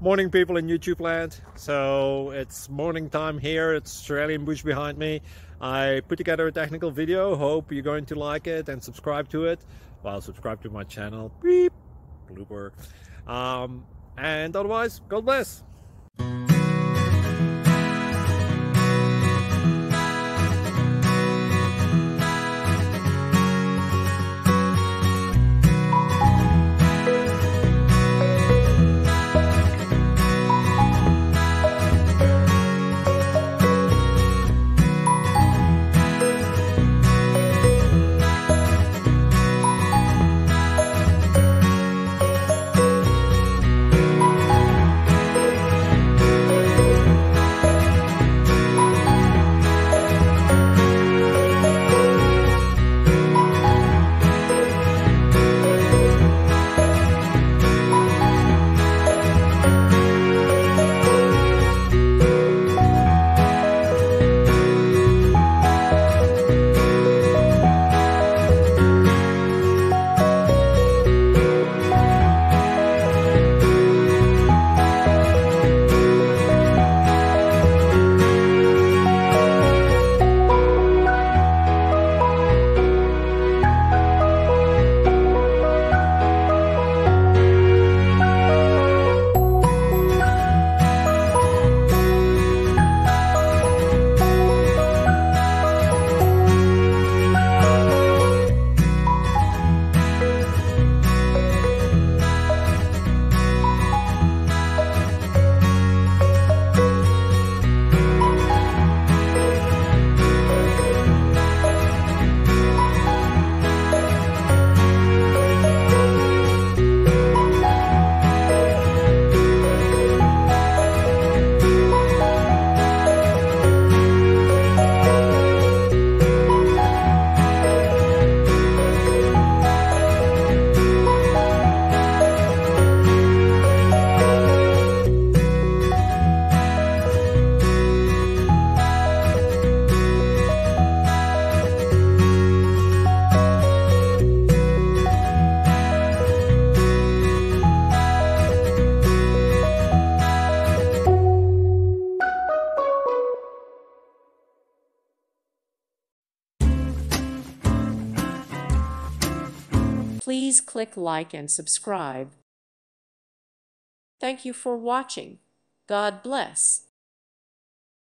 Morning, people in YouTube land. So it's morning time here. It's Australian bush behind me. I put together a technical video. Hope you're going to like it and subscribe to it. Well, subscribe to my channel. Beep. Blooper. And otherwise, God bless. Please click like and subscribe. Thank you for watching. God bless.